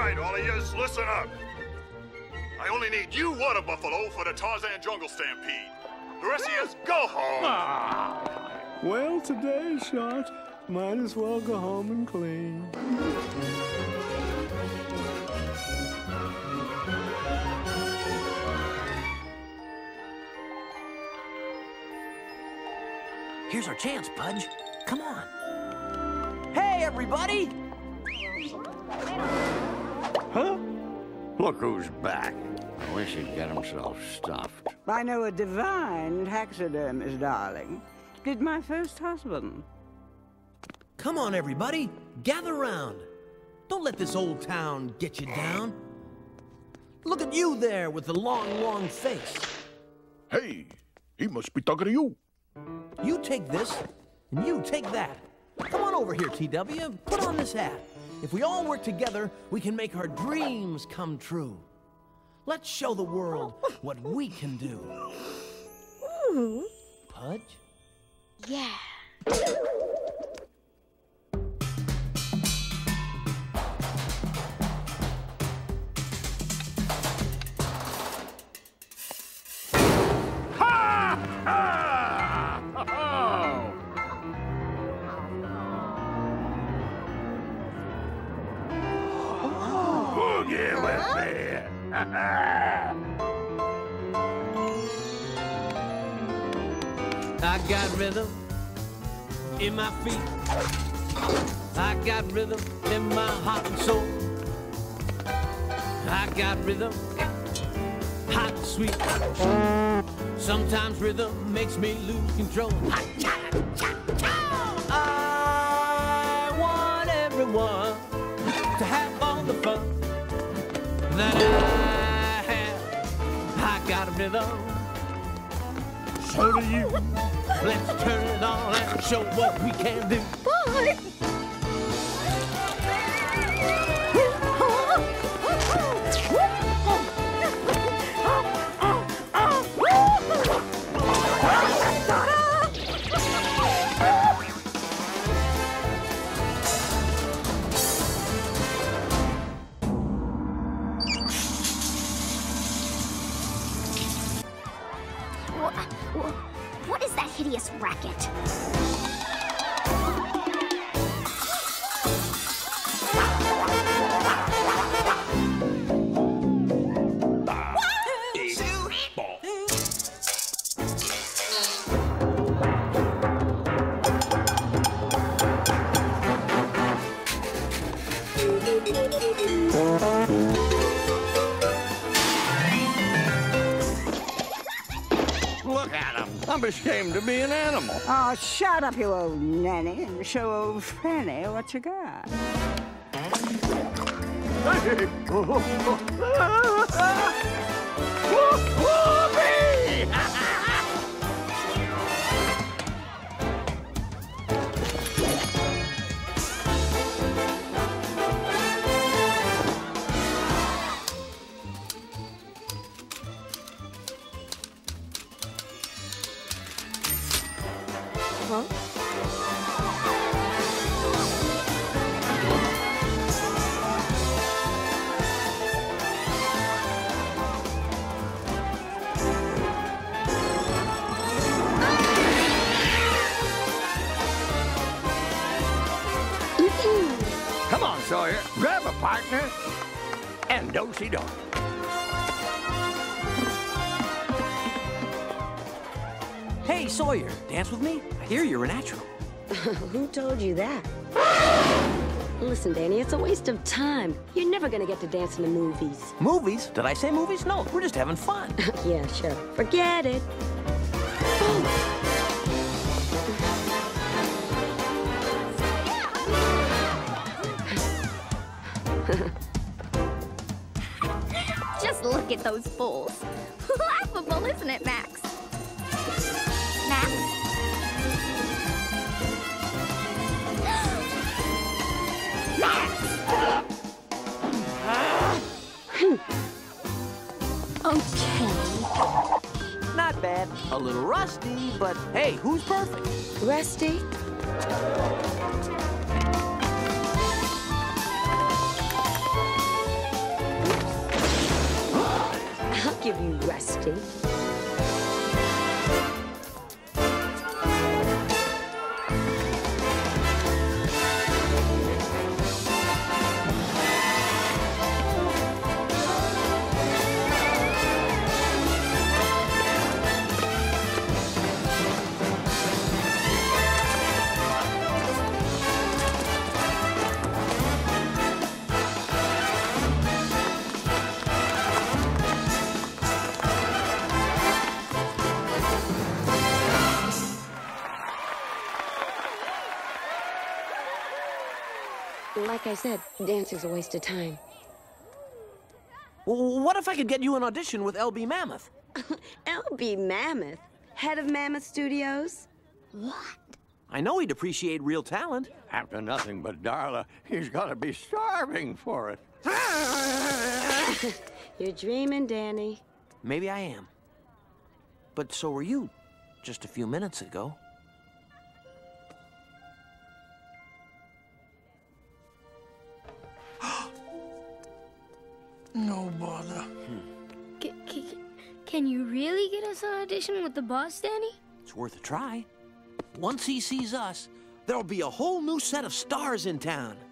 right, all of yous, listen up. I only need you water buffalo for the Tarzan jungle stampede. The rest of yous, go home. Well, today's shot. Might as well go home and clean. Here's our chance, Pudge. Come on. Hey, everybody! Huh? Look who's back. I wish he'd get himself stuffed. I know a divine taxidermist, darling. Did my first husband. Come on, everybody. Gather round. Don't let this old town get you down. Look at you there with the long, long face. Hey, he must be talking to you. You take this, and you take that. Come on over here, TW. Put on this hat. If we all work together, we can make our dreams come true. Let's show the world what we can do. Ooh. Pudge? Yeah. I got rhythm in my feet. I got rhythm in my heart and soul. I got rhythm, hot and sweet. Sometimes rhythm makes me lose control. I want everyone to have all the fun that I have. I got a rhythm. So do you. Let's turn it on and show what we can do. Bye. What is that hideous racket? Look at him. I'm ashamed to be an animal. Oh, shut up, you old nanny, and show old Fanny what you got. Huh? Come on, Sawyer. Grab a partner and do-si-do. Hey, Sawyer, dance with me? I hear you're a natural. Who told you that? Listen, Danny, it's a waste of time. You're never gonna get to dance in the movies. Movies? Did I say movies? No, we're just having fun. Yeah, sure. Forget it. Just look at those fools. Laughable, isn't it, Max? Max? Max! Okay. Not bad. A little rusty, but hey, who's perfect? Rusty? Like I said, dancing's a waste of time. Well, what if I could get you an audition with LB Mammoth? LB Mammoth? Head of Mammoth Studios? What? I know he'd appreciate real talent. After nothing but Darla, he's got to be starving for it. You're dreaming, Danny. Maybe I am. But so were you just a few minutes ago. No bother. Can you really get us an audition with the boss, Danny? It's worth a try. Once he sees us, there'll be a whole new set of stars in town.